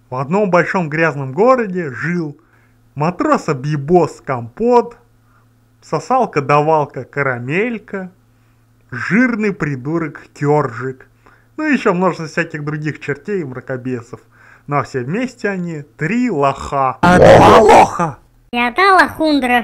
В одном большом грязном городе жил матрос-объебос Компот, сосалка-давалка Карамелька, жирный придурок Кёржик, ну и еще множество всяких других чертей и мракобесов. Но все вместе они три лоха. Два лоха! Я та лохундра.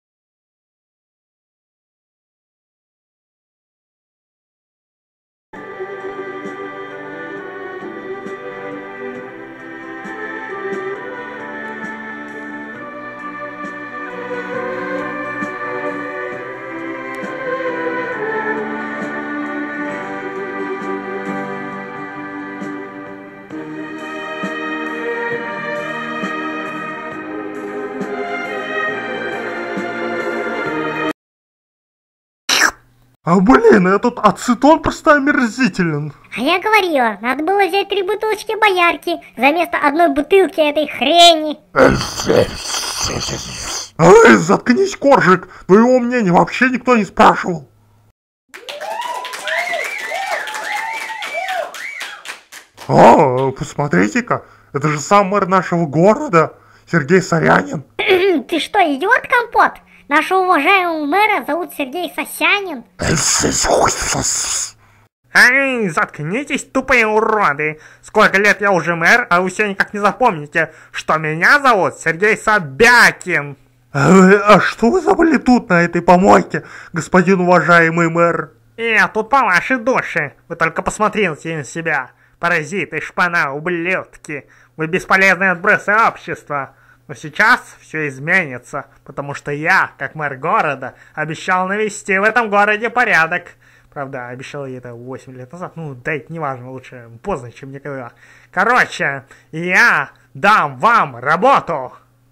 Блин, этот ацетон просто омерзителен. А я говорила, надо было взять 3 бутылочки боярки за место одной бутылки этой хрени. Эй, заткнись, Коржик, твоего мнения вообще никто не спрашивал. О, посмотрите-ка, это же сам мэр нашего города, Сергей Сорянин. Ты что, идиот, Компот? Нашего уважаемого мэра зовут Сергей Сосянин. Эй, заткнитесь, тупые уроды! Сколько лет я уже мэр, а вы все никак не запомните, что меня зовут Сергей Собякин! А что вы забыли тут, на этой помойке, господин уважаемый мэр? Тут по вашей душе. Вы только посмотрите на себя. Паразиты, шпана, ублюдки. Вы бесполезные отбросы общества. Но сейчас все изменится, потому что я, как мэр города, обещал навести в этом городе порядок. Правда, обещал я это 8 лет назад. Ну, да это не важно, лучше поздно, чем никогда. Короче, я дам вам работу.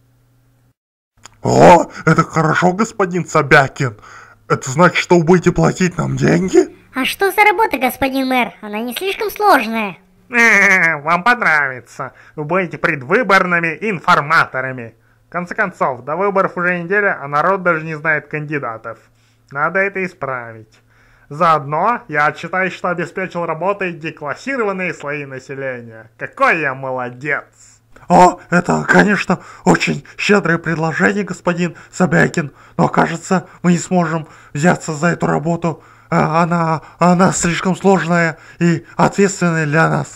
О, это хорошо, господин Собякин. Это значит, что вы будете платить нам деньги? А что за работа, господин мэр? Она не слишком сложная. Вам понравится. Вы будете предвыборными информаторами. В конце концов, до выборов уже неделя, а народ даже не знает кандидатов. Надо это исправить. Заодно я отчитаюсь, что обеспечил работой деклассированные слои населения. Какой я молодец! О, это, конечно, очень щедрое предложение, господин Собякин, но, кажется, мы не сможем взяться за эту работу. Она слишком сложная и ответственная для нас.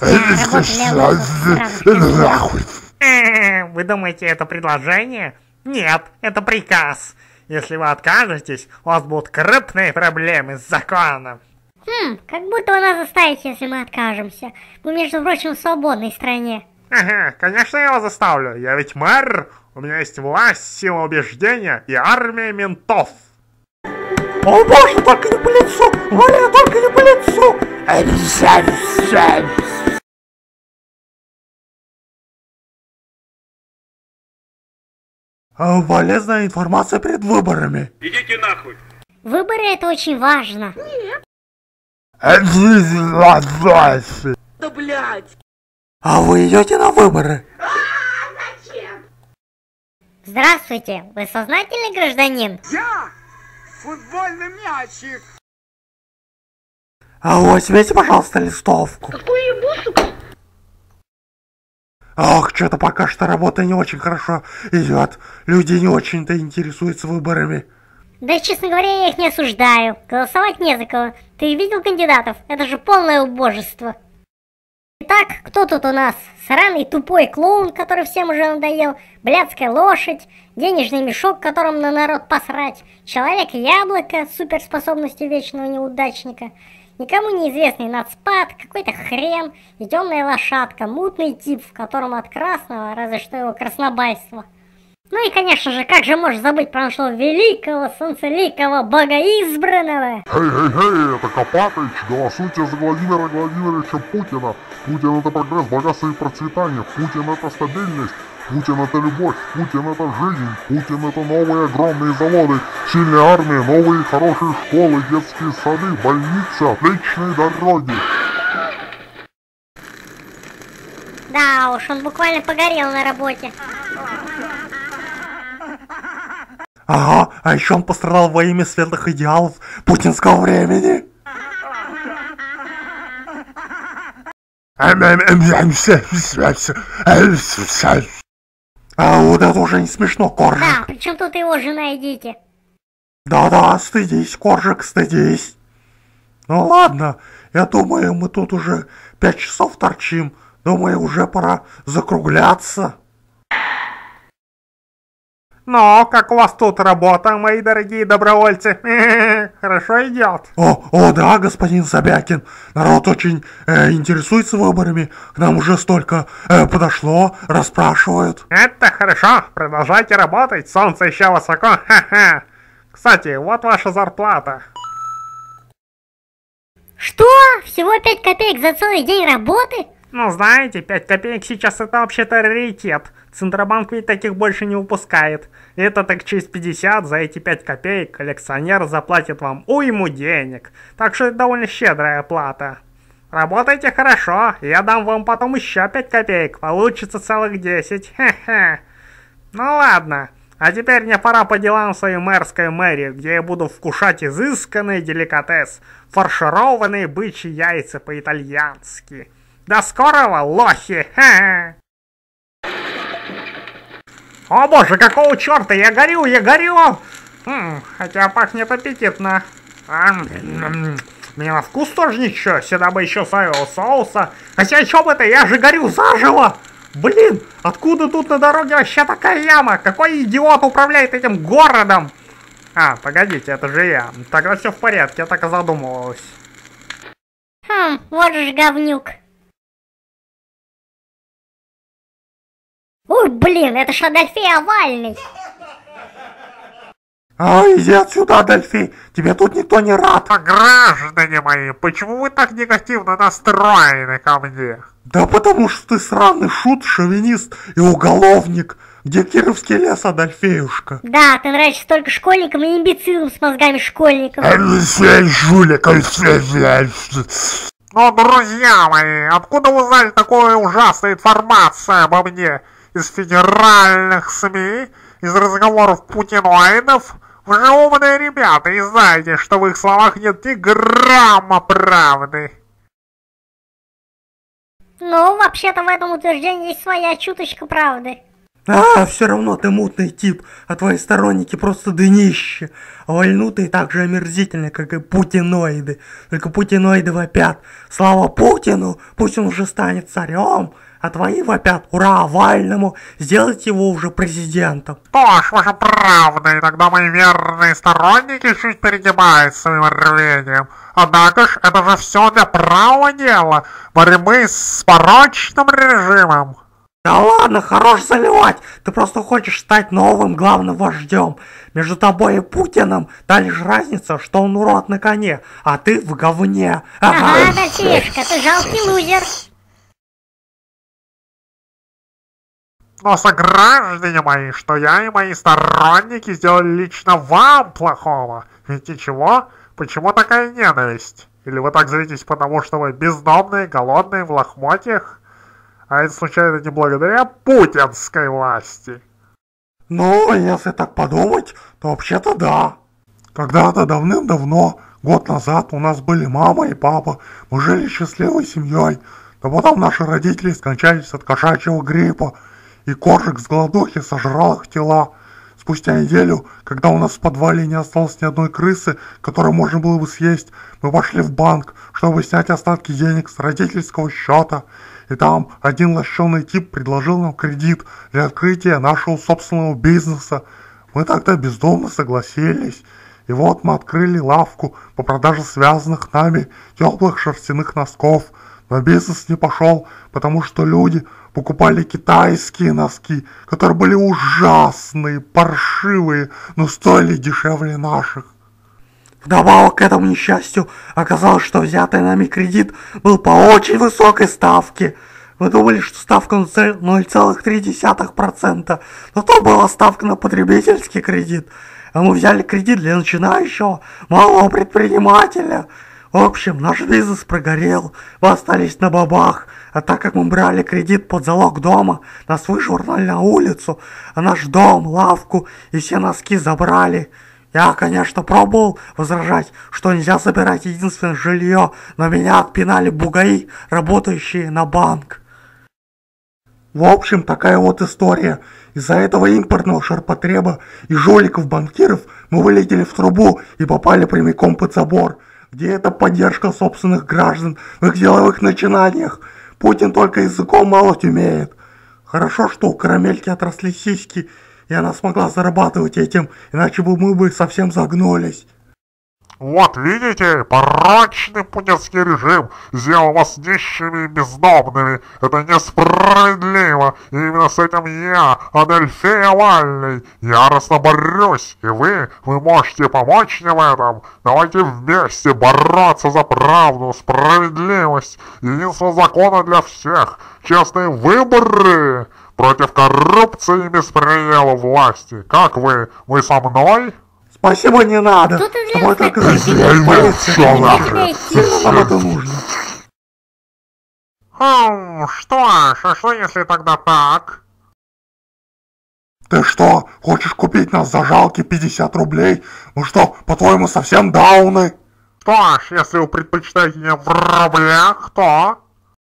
Вы думаете, это предложение? Нет, это приказ. Если вы откажетесь, у вас будут крупные проблемы с законом. Как будто вы нас заставите, если мы откажемся. Мы, между прочим, в свободной стране. Ага, конечно, я его заставлю. Я ведь мэр, у меня есть власть, сила убеждения и армия ментов. О боже, только не по лицу! Валя, только не по лицу! Полезная информация перед выборами. Идите нахуй! Выборы — это очень важно. Да блять! А вы идете на выборы? Зачем? Здравствуйте, вы сознательный гражданин? Я футбольный мячик! А возьмите, пожалуйста, листовку. Какую ебусу? Ох, что-то пока что работа не очень хорошо идет. Люди не очень-то интересуются выборами. Да, честно говоря, я их не осуждаю. Голосовать не за кого. Ты видел кандидатов? Это же полное убожество. Итак, кто тут у нас? Сраный тупой клоун, который всем уже надоел, блядская лошадь, денежный мешок, которым на народ посрать, человек-яблоко с суперспособностью вечного неудачника, никому неизвестный надспад, какой-то хрен и темная лошадка, мутный тип, в котором от красного, разве что его краснобайство. Ну и, конечно же, как же можешь забыть про нашего великого, солнцеликого, богоизбранного? Эй, это Копатыч, голосуйте за Владимира Владимировича Путина. Путин — это прогресс, богатство и процветание. Путин — это стабильность. Путин — это любовь. Путин — это жизнь. Путин — это новые огромные заводы, сильная армия, новые хорошие школы, детские сады, больницы, отличные дороги. Да уж, он буквально погорел на работе. Ага, а еще он пострадал во имя светлых идеалов путинского времени. А вот это уже не смешно, Коржик. Да, причем тут его жена и дети. Да-да, стыдись, Коржик, стыдись. Ну ладно, я думаю, мы тут уже 5 часов торчим. Думаю, уже пора закругляться. Ну, как у вас тут работа, мои дорогие добровольцы? Хорошо идет. О, да, господин Собякин. Народ очень интересуется выборами. К нам уже столько подошло, расспрашивают. Это хорошо, продолжайте работать, солнце еще высоко. Ха-ха. Кстати, вот ваша зарплата. Что? Всего 5 копеек за целый день работы? Ну, знаете, 5 копеек сейчас это вообще-то раритет. Центробанк ведь таких больше не выпускает. Это так через 50 за эти 5 копеек коллекционер заплатит вам уйму денег. Так что это довольно щедрая плата. Работайте хорошо, я дам вам потом еще 5 копеек. Получится целых 10. Хе-хе. Ну ладно. А теперь мне пора по делам в свою мэрскую мэрию, где я буду вкушать изысканный деликатес. Фаршированные бычьи яйца по-итальянски. До скорого, лохи! Ха-ха. О боже, какого черта? Я горю! Хотя пахнет аппетитно. Мне на вкус тоже ничего. Сюда бы еще соевого соуса. Хотя что бы это? Я же горю заживо! Блин, откуда тут на дороге вообще такая яма? Какой идиот управляет этим городом? А, погодите, это же я. Тогда все в порядке, я так и задумывалась. Вот же говнюк. Ой, блин, это ж Адольфей Овальный. Иди отсюда, Адольфей, тебе тут никто не рад. Граждане мои, почему вы так негативно настроены ко мне? Да потому что ты сраный шут, шовинист и уголовник. Где Кировский лес, Адольфеюшка? Да, ты нравишься только школьникам и имбецилам с мозгами школьников. Жулик, ну, друзья мои, откуда вы узнали такую ужасную информацию обо мне? Из федеральных СМИ? Из разговоров путиноидов? Вы же умные ребята и знаете, что в их словах нет ни грамма правды. Ну, вообще-то в этом утверждении есть своя чуточка правды. Все равно ты мутный тип, а твои сторонники просто днище. А вольнутые так же омерзительны, как и путиноиды. Только путиноиды вопят: слава Путину, пусть он уже станет царем. А твои вопят: ура Овальному, сделайте его уже президентом. Что ж, ваша правда, иногда мои верные сторонники чуть перегибают своим рвением. Однако ж, это же все для правого дела, борьбы с порочным режимом. Да ладно, хорош заливать, ты просто хочешь стать новым главным вождем. Между тобой и Путиным та лишь разница, что он урод на коне, а ты в говне. Ага, Адольфеюшка, ты жалкий лузер. Но сограждане мои, что я и мои сторонники сделали лично вам плохого. Ведь ничего, почему такая ненависть? Или вы так злитесь, потому что вы бездомные, голодные, в лохмотьях? А это случайно не благодаря путинской власти? Ну, если так подумать, то вообще-то да. Когда-то давным-давно, год назад, у нас были мама и папа. Мы жили счастливой семьей. Но потом наши родители скончались от кошачьего гриппа. И Коржик с голодухи сожрал их тела. Спустя неделю, когда у нас в подвале не осталось ни одной крысы, которую можно было бы съесть, мы пошли в банк, чтобы снять остатки денег с родительского счета. И там один лощеный тип предложил нам кредит для открытия нашего собственного бизнеса. Мы тогда бездумно согласились. И вот мы открыли лавку по продаже связанных нами теплых шерстяных носков. Но бизнес не пошел, потому что люди покупали китайские носки, которые были ужасные, паршивые, но стоили дешевле наших. Вдобавок к этому несчастью оказалось, что взятый нами кредит был по очень высокой ставке. Мы думали, что ставка 0,3%, но то была ставка на потребительский кредит. А мы взяли кредит для начинающего малого предпринимателя. В общем, наш бизнес прогорел, мы остались на бабах. А так как мы брали кредит под залог дома, нас вышвырнули на улицу, а наш дом, лавку и все носки забрали. Я, конечно, пробовал возражать, что нельзя забирать единственное жилье, но меня отпинали бугаи, работающие на банк. В общем, такая вот история. Из-за этого импортного ширпотреба и жуликов-банкиров мы вылетели в трубу и попали прямиком под забор, где эта поддержка собственных граждан в их деловых начинаниях. Путин только языком молоть умеет. Хорошо, что у карамельки отросли сиськи, и она смогла зарабатывать этим, иначе бы мы бы совсем загнулись. Вот видите, порочный путинский режим сделал вас нищими и бездомными. Это несправедливо. И именно с этим я, Адольфей Навальный, яростно борюсь. И вы можете помочь мне в этом. Давайте вместе бороться за правду, справедливость, единство закона для всех, честные выборы против коррупции и беспредела власти. Как вы? Вы со мной? Спасибо, не надо. Тут и Тобой для только всех. засилять полиция. Всё Нам это нужно. Что ж, а что если тогда так? Ты что, хочешь купить нас за жалкие 50 рублей? Мы что, по-твоему, совсем дауны? Что ж, если вы предпочитаете не в рублях, то...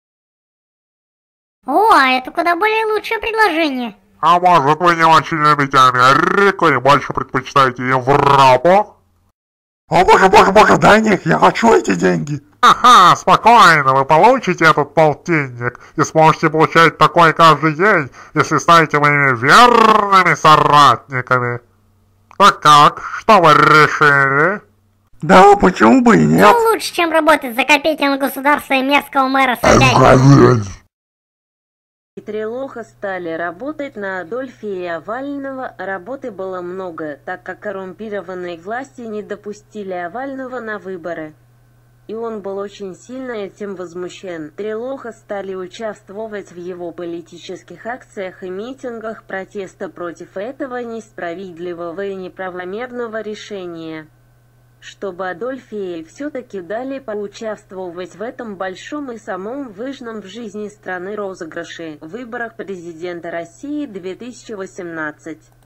О, а это куда более лучшее предложение. А может, вы не очень любите Америку и больше предпочитаете Европу? О боже, дай них, я хочу эти деньги. Ага, спокойно, вы получите этот полтинник и сможете получать такой каждый день, если станете моими верными соратниками. Так как, что вы решили? Да, почему бы и нет? Ну лучше, чем работать за копейки на государство и мерзкого мэра Собянина. И Трелоха стали работать на Адольфея Навального. Работы было много, так как коррумпированные власти не допустили Навального на выборы. И он был очень сильно этим возмущен. Трелоха стали участвовать в его политических акциях и митингах протеста против этого несправедливого и неправомерного решения. Чтобы Адольфею все-таки дали поучаствовать в этом большом и самом важном в жизни страны розыгрыше – выборах президента России 2018.